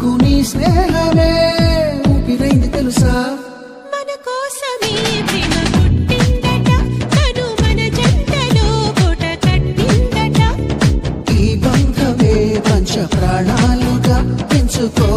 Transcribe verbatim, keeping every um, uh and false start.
నాకు నీ స్నేహమే ఊపిరైంది తెలుసా మన కోసమే ప్రేమ పుట్టిందట తను మన జంటలో పూట కట్టిందట ఈ బంధమే పంచ ప్రాణాలుగా పెంచుకో